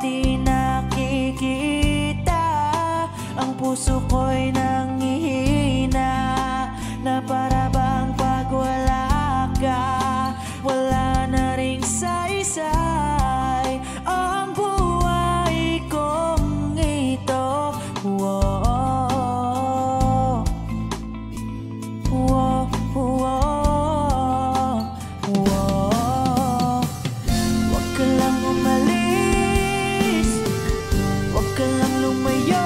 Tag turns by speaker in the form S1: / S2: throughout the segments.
S1: di nakikita. Ang puso ko'y nanghihina, na para bang pag wala ka, wala na ring saysay ang buhay kong ito. Whoa, whoa, whoa, whoa. Huwag ka lang umalis, huwag ka lang lumayo.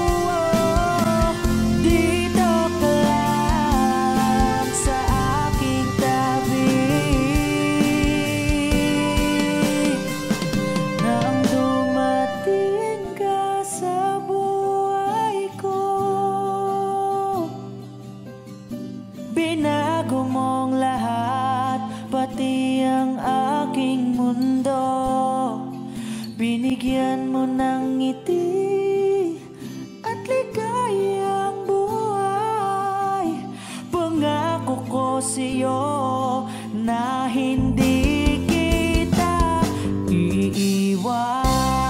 S1: Dito ka lang sa aking tabi. Nang dumating ka sa buhay ko, binago mong lahat, pati ang aking mundo. Binigyan mo ng ngiti at ligayang buhay. Pangako ko sa'yo na hindi kita iiwan.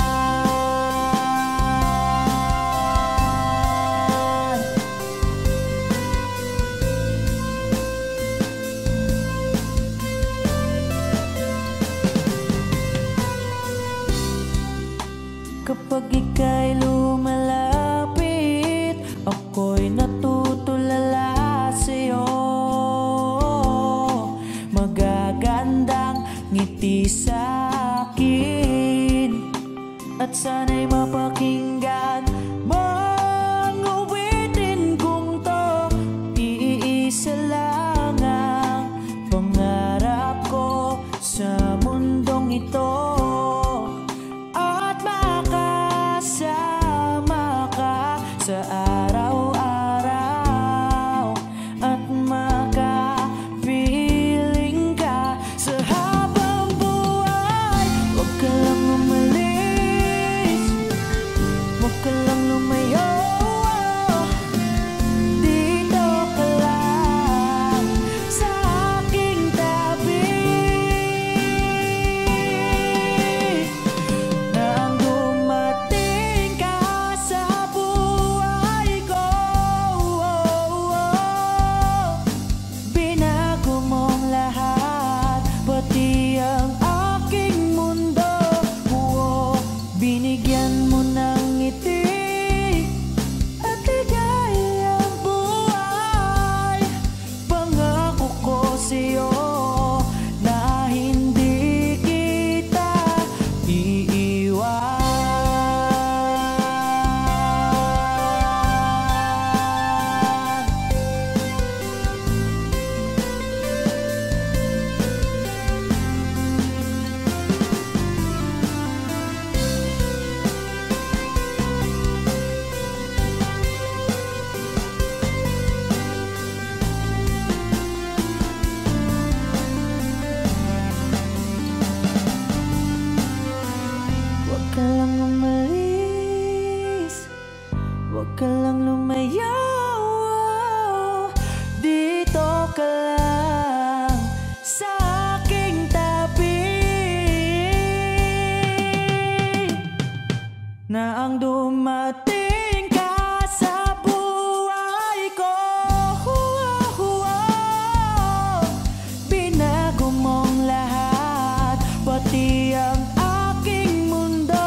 S1: Kapag ika'y lumalapit, ako'y natutulala sa'yo. Magagandang ngiti sa'kin, at sana'y mapakinggan mong awitin kong to. Iisa lang ang pangarap ko sa mundong ito, sa araw-araw, at makapiling ka sa habang buhay. Huwag ka lang umalis, huwag ka lang lumayo. Dito ka lang sa aking tabi. Nang dumating ka sa pati ang aking mundo. Binigyan mo ng ngiti at ligayang buhay. Pangako ko sa'yo na hindi kita iiwan. Huwag ka lang umalis, huwag ka lang lumayo. Dito ka lang sa aking tabi. Na ang dumating ka sa buhay ko, binago mong lahat, pati ang aking mundo.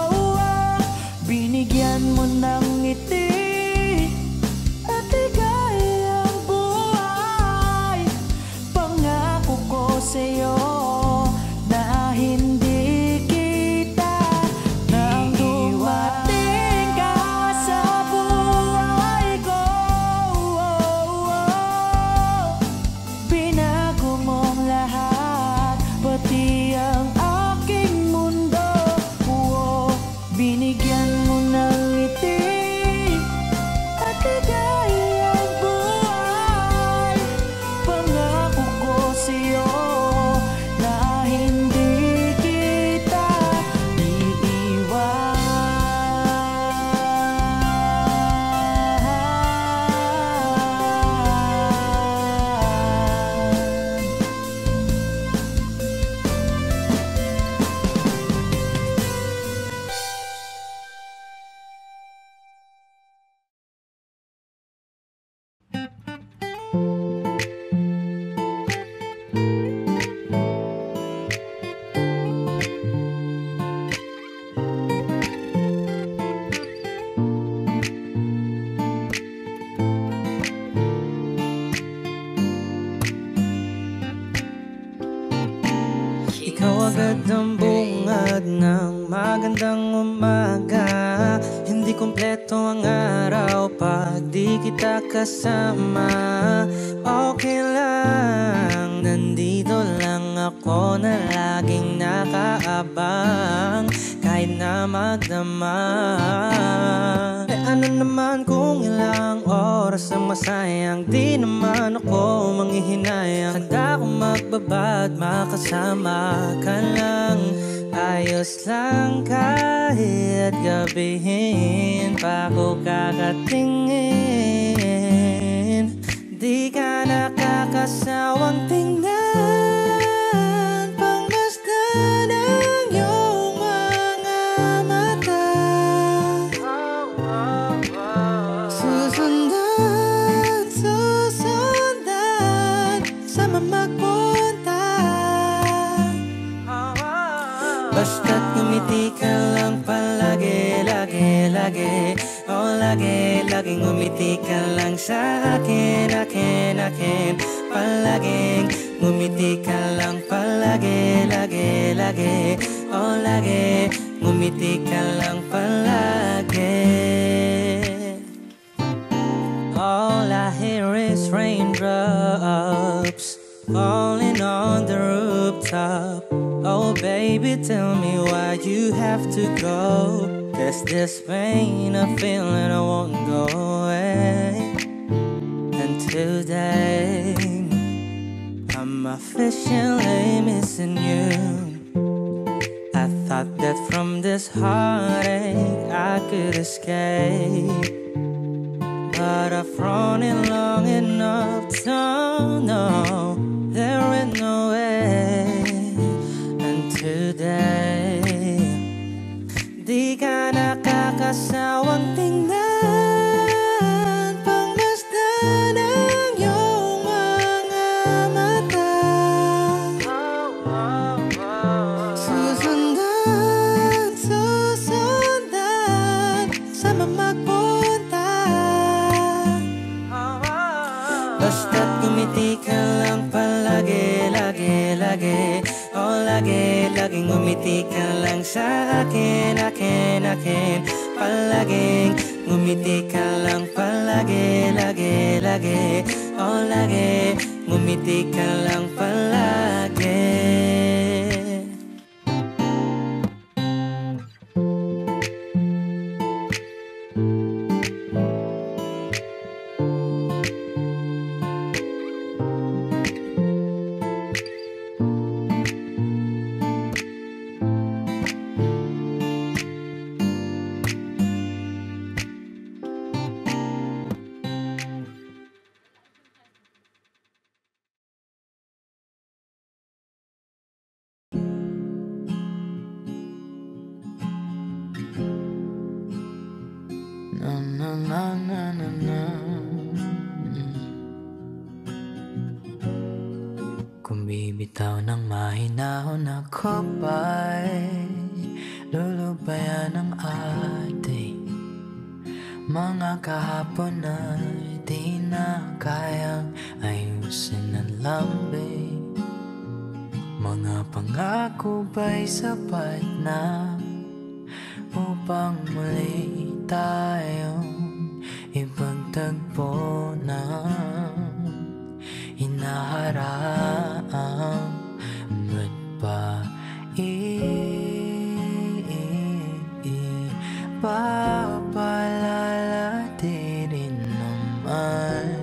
S1: Binigyan mo ng ngiti at ligayang buhay. Pangako ko sa'yo na hindi kita nang dumating ka magandang bungad ng magandang umaga. Hindi kumpleto ang araw pag di kita kasama. Okay lang, nandito lang ako na laging nakaabang kahit na magdama. Ano naman kung ilang oras ang masayang, di naman ako manghihinayang. Handa akong magbabad, makasama ka lang. Ayos lang kahit gabihin pa ako kakatingin. Di ka nakakasawang tingnan, pangmasdan ang iyong mga mata. Susundan, susundan, sama magpunta. Basta't ngumiti ka lang palagi, lagi, lagi. Oh, lagi, laging ngumiti ka lang sa akin, akin, akin. Palaging ngumiti ka lang palagi, lagi, lagi. Oh, lagi, ngumiti ka lang palagi. All I hear is raindrops falling on the rooftop. Oh baby, tell me why you have to go. There's this pain, a feeling I won't go away. And today I'm officially missing you. I thought that from this heartache I could escape, but I've run it long enough to know there ain't no way. And today, di ka nakakasawang tingnan, pangmasdan ang iyong mga mata. Susundan, susundan, sama magpunta. Basta't ngumiti ka lang palagi, lagi, lagi. Oh, lagi, laging ngumiti ka lang sa akin, akin, akin. Palaging ngumiti ka lang palagi, lagi, lagi. Oh, lagi, ngumiti ka lang palagi. Na na na na na na. Kung bibitaw ng mahinahon ako ba'y lulubayan ng ating mga kahapon ay di na kayang ayusin ng lambing. Mga pangako ba'y sapat na upang muli tayong ipagtagpo na hinaharap? Ba't pa papalala din naman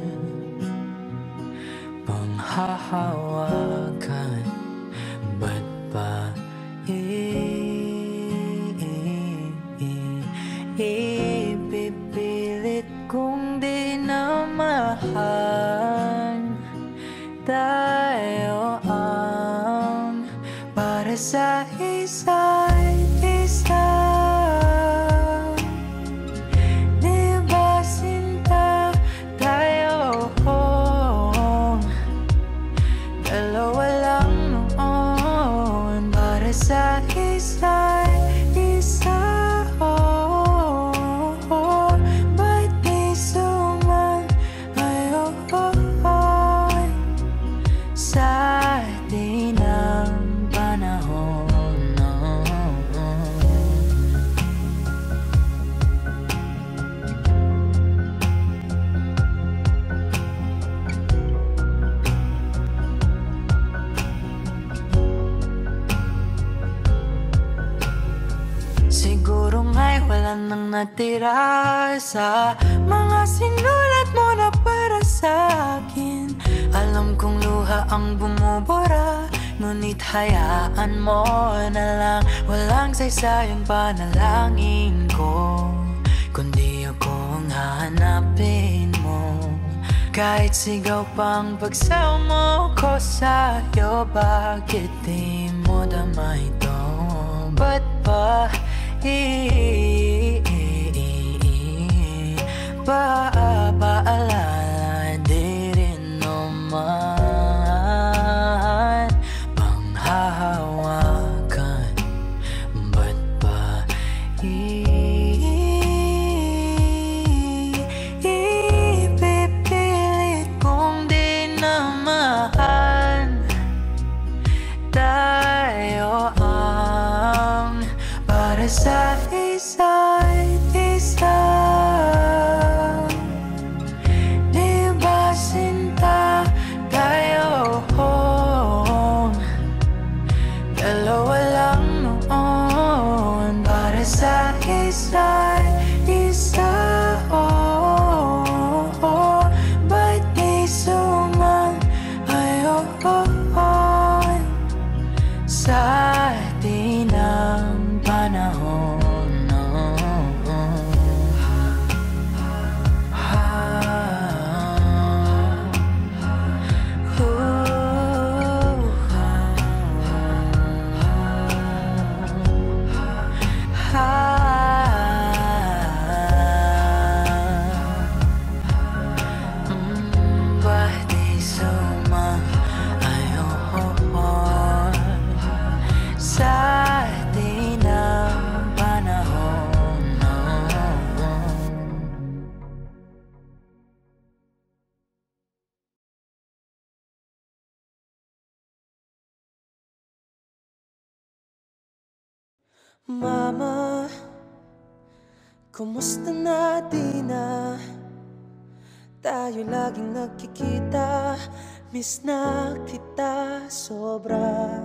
S1: panghahawakan? Ba't pa ipipilit kong di na mahal? Tayo ang para sa isa't isa. Siguro nga'y wala nang natira sa mga sinulat mo na para sa'kin. Alam kong luha ang bumubura, ngunit hayaan mo na lang. Walang saysayang panalangin ko, kundi ako ang hahanapin mo. Kahit sigaw pang pagsaw mo ko sa'yo, bakit di mo dama ito? Ba't ba paalala di rin naman panghahawakan? Ba't ba ipipilit kong di namahan? Tayo ang para sa isa't isa. Di ba sinta tayo? Dalawa lang noon para sa isa't isa. Ba't di sumang-ayon sa atin ang panahon? Ba't di sumang-ayon sa atin ang panahon?
S2: Mama, kumusta na di na tayo laging nagkikita? Miss na kita sobra.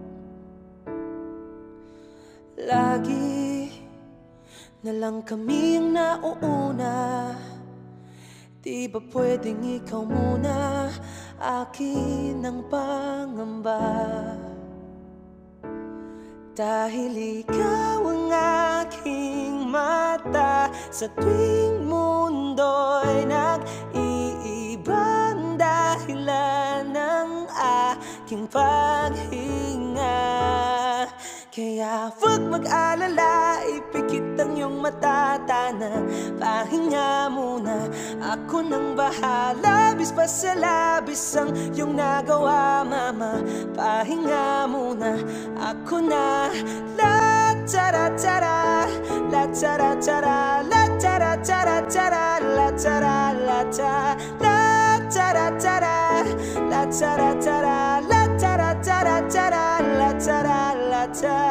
S2: Lagi na lang kami ang nauuna. Di ba pwedeng ikaw muna? Akin ang pangamba, dahil ikaw ang aking mata. Sa tuwing mundo'y nag-iibang dahilan ng aking paghinga. Kaya huwag mag-alala, ipikit ang iyong mata, tana, pahinga muna. Ako nang bahala, bis pa sa labis ang iyong nagawa, mama. Pahinga muna, ako na. La tara tara, la tara tara, la tara tara tara, la tara la ta, la tara tara, la tara tara, la tara tara tara, la tara la ta.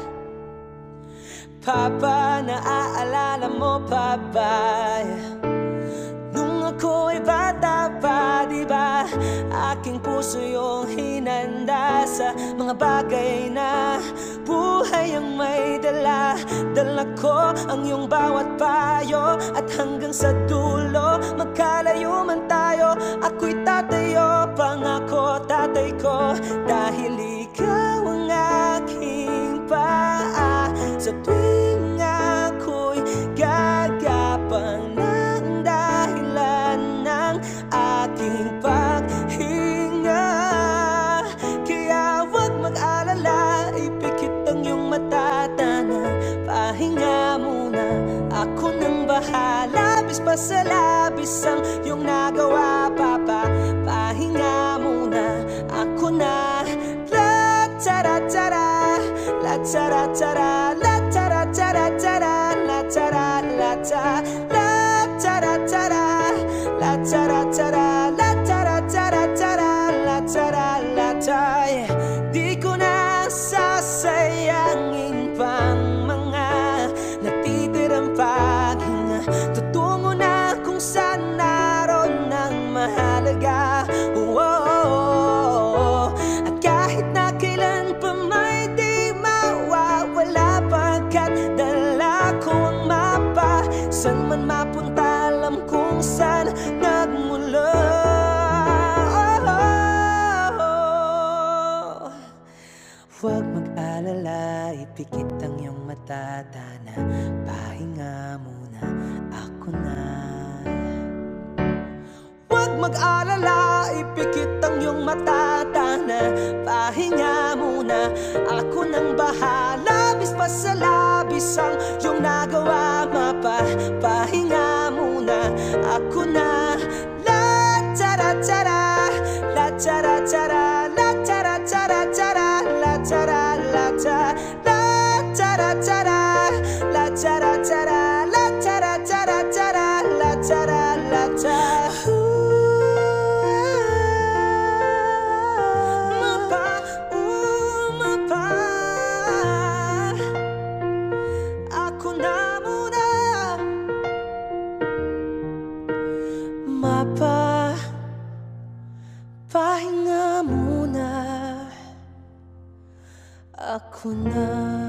S2: Papa, naaalala mo pa ba? Nung ako'y bata pa, di ba? Aking puso yung hinanda sa mga bagay na buhay ang may dala. Dala ko ang iyong bawat payo, at hanggang sa dulo, magkalayo man tayo, ako'y tatayo, pangako tatay ko. Dahil ikaw ang aking paa, sa tuwing ako'y gagapang ng dahilan ng aking paghinga. Kaya huwag mag-alala, ipikit ang iyong mata, tana, pahinga muna. Ako nang bahala, bis pa sa labis ang iyong nagawa, papa. Pahinga muna, ako na. La tara tara, la tara tara, la tara tara tara, la tara la ta, la tara tara, la tara tara, la tara tara tara, la tara la ta. Di ko na sasayangin pang mga natitirang paghinga. Tutungo na kung saan naroon ang mahalaga. At kahit na kailan pa may di mawawala San man mapunta, alam kung saan nagmula. Huwag mag-alala, ipikit ang iyong mata, Tana, pahinga muna, ako na. Huwag mag-alala, ipikit ang iyong mata, Tana, pahinga muna, ako nang bahala. Labis pa sa labis ang iyong nagawa, pahinga muna, ako na. La tara tara, la tara tara, la tara tara tara, la tara la tara, la tara tara, la tara tara, la tara tara tara, la tara la tara. Mapa, pahinga muna, ako na.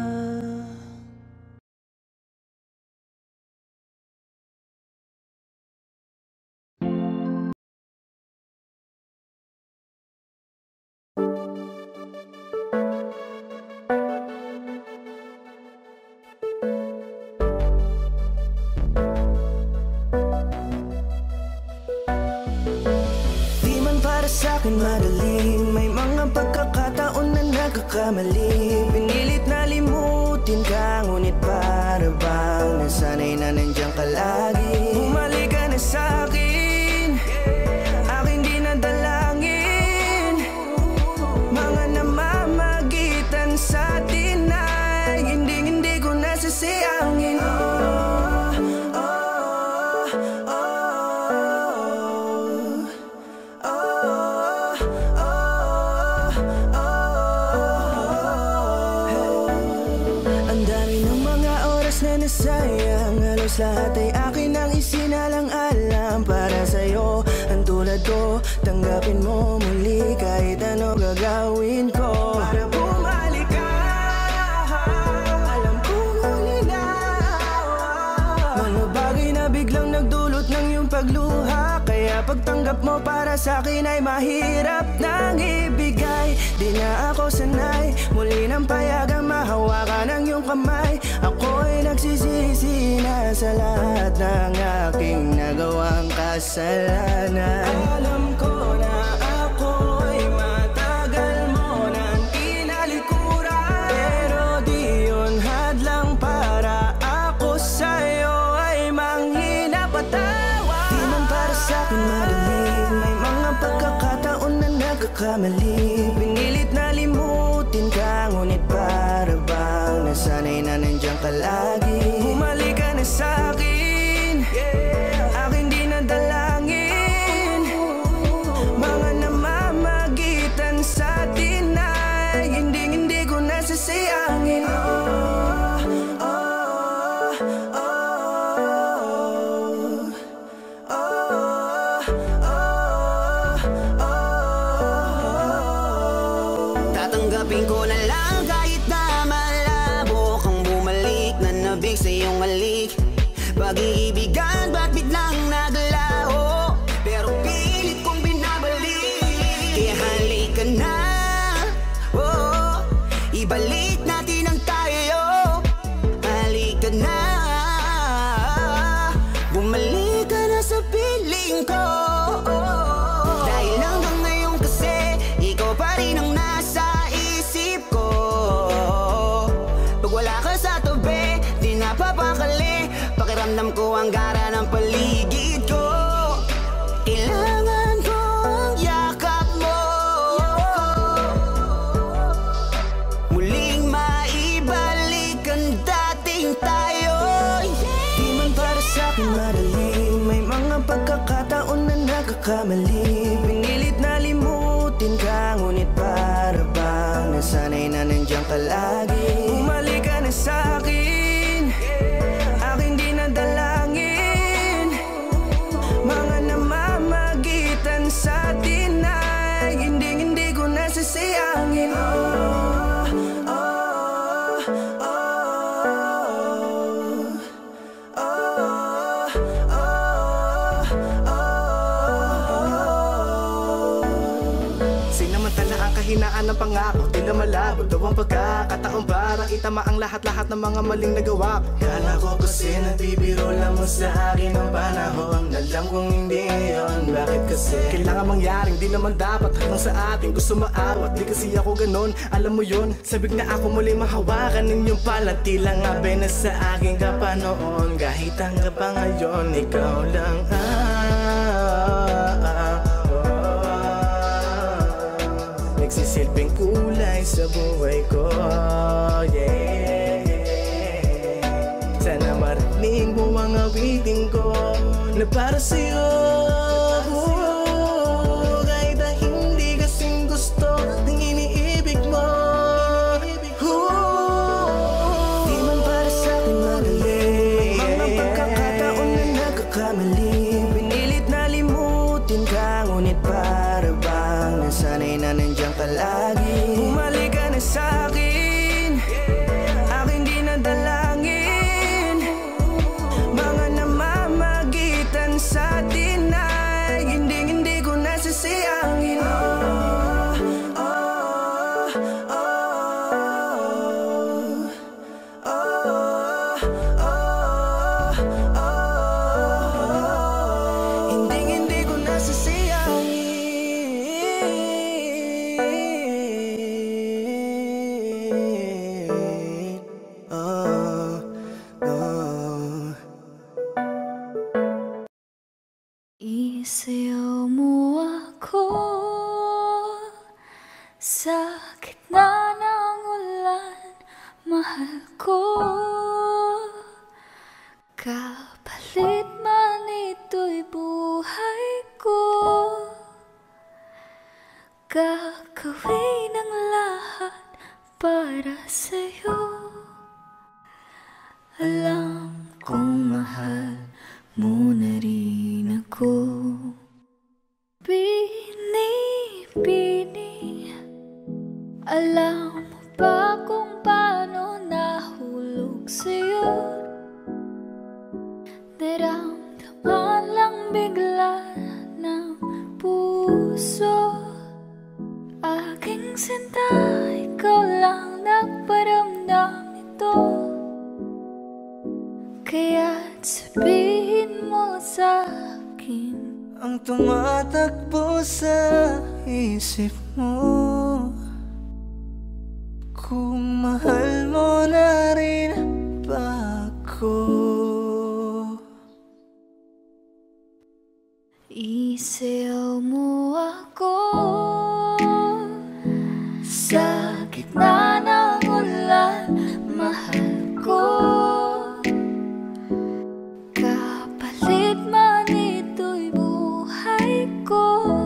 S2: Sa'kin madali, may mga pagkakataon na nagkakamali. Pinilit na limutin ka, ngunit para bang nasanay na nandiyan ka lagi. Bumalik ka na sa'kin, aking di nadalangin. Mga namamagitan sa'tin ay hindi ko nasasayangin. Sayang, halos lahat ay akin ang isinalang-alam para sa'yo. Ang tulad ko, tanggapin mo muli kahit ano gagawin ko para bumalik ka. Alam kong ulinaw mga bagay na biglang nagdulot ng iyong pagluha. Kaya pagtanggap mo para sa'kin ay mahirap nang ibigay. Di na ako sanay, muli nang payagang mahawakan ang iyong kamay. Ako'y nagsisisi na sa lahat ng aking nagawang kasalanan. Alam ko na ako'y matagal mo nang tinalikuran, pero di yun hadlang para ako sa'yo ay manghina patawa. Di man para sa'kin madali, may mga pagkakataon na nagkakamali. Pinilit na limutin ka, ngunit para bang nasanay na nandiyan ka lagi. Bumalik ka na sa'kin, aking di nadalangin. Mga namamagitan sa'tin ay hindi ko nasasayangin. Tatanggapin ko na lang kahit na malabo kang bumalik na nabig sa iyong halik. Pag-iibigan ba't biglang naglaho, pero pilit kong binabalik. Kaya halik ka na, oh, ibalik natin ang tayo. Halik ka na, bumalik ka na sa piling ko. Dahil hanggang ngayon kasi ikaw pa rin ang nasa isip ko. Pag wala ka sa tabi, di napapakali. Pakiramdam ko ang gara ng paligid ko. Kailangan ko ang yakap mo, muling maibalik ang dating tayo. Di man para sa'kin madali, may mga pagkakataon na nagkakamali. Pinilit na limutin ka, ngunit para bang nasanay na nandiyan ka lagi. Bumalik ka na sa'kin, aking di nadalangin. Mga namamagitan sa'tin ay hindi ko nasasayangin.
S3: kahinaan ng pangako, tila malabo daw ang pagkakataon para itama ang lahat-lahat ng mga maling nagawa ko. Kala ko kasi nagbibiro lang mo sa akin ang panahon. Alam kong hindi yun, bakit kasi kailangan mangyaring di naman dapat hanggang sa atin gusto maawat. Di kasi ako ganon, alam mo yun. Sabik na ako muli mahawakan ninyong pala. Tila nga na sa akin ka pa noon. Kahit hanggang pa ngayon, ikaw lang nagsisilbing kulay sa buhay ko, yeah. Sana marinig mo ang awitin ko na para sa'yo, kahit na hindi kasing gusto ng iniibig mo. Di man para sa'kin madali, mga pagkakataon na nagkakamali. Pinilit na limutin ka, ngunit para bang nasanay na nandiyan ka lagi. Bumalik ka na sa'kin, aking di nadalangin. Mga namamagitan sa atin ay hindi ko nasasayangin. Hindi ko nasasayangin.
S1: Isayaw mo ako sa gitna ng ulan, mahal ko. Kapalit man ito'y buhay ko, gagawin ang lahat para sa'yo. Alam kong mahal mo na rin ako. Bini-bini, alam mo ba kung paano nahulog sa'yo? Naramdaman lang bigla ng puso. Aking sinta, ikaw lang nagparamdam nito. Kaya't sabihin mo sa'kin
S3: Ang tumatakbo sa isip mo, kung mahal mo na rin ba ako?
S1: Isayaw mo ako sa gitna ng ulan, mahal ko. Kapalit man ito'y buhay ko,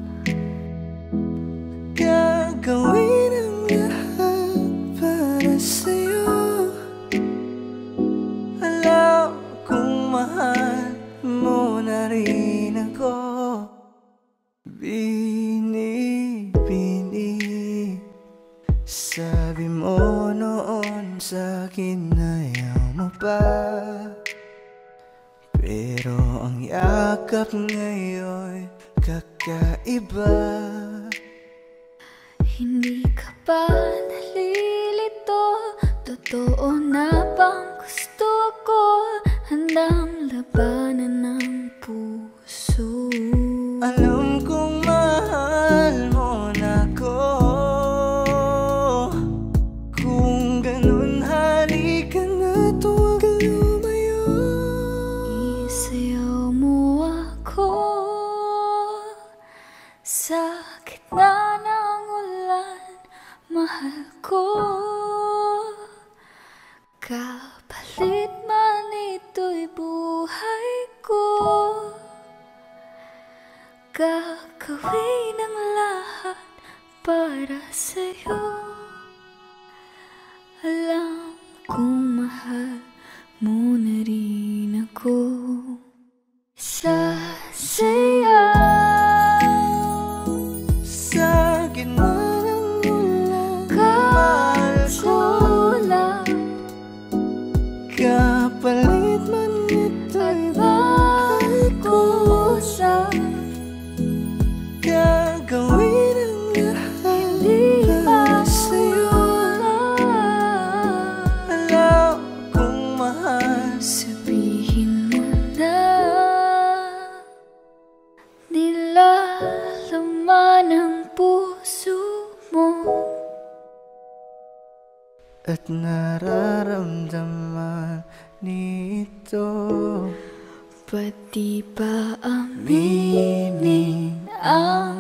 S3: gagawin ang lahat para sa'yo. Alam kong mahal mo na rin ako. Bini-bini, sabi mo noon sa'kin ayaw mo pa, pero ang yakap ngayon kakaiba.
S1: hindi ka ba nalilito? Totoo na bang gusto ko? Handang labanan ng puso.
S3: Alam kong mahal mo na ko. Kung ganun, halika na, huwag ka lumayo.
S1: Isayaw mo ako sa gitna ng ulan, mahal ko. Kapalit man
S3: nararamdaman nito.
S1: Pati ba aminin ang